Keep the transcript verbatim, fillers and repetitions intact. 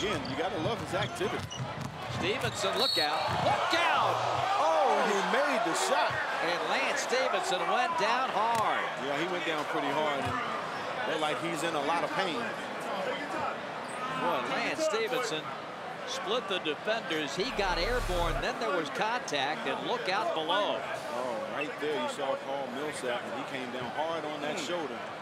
again, you got to love his activity. Stephenson, look out. Look out! Oh, he made the shot. And Lance Stephenson went down hard. Yeah, he went down pretty hard. And looked like he's in a lot of pain. Boy, Lance Stephenson split the defenders. He got airborne. Then there was contact. And look out below. Oh, right there you saw Paul Millsap. And he came down hard on that mm. shoulder.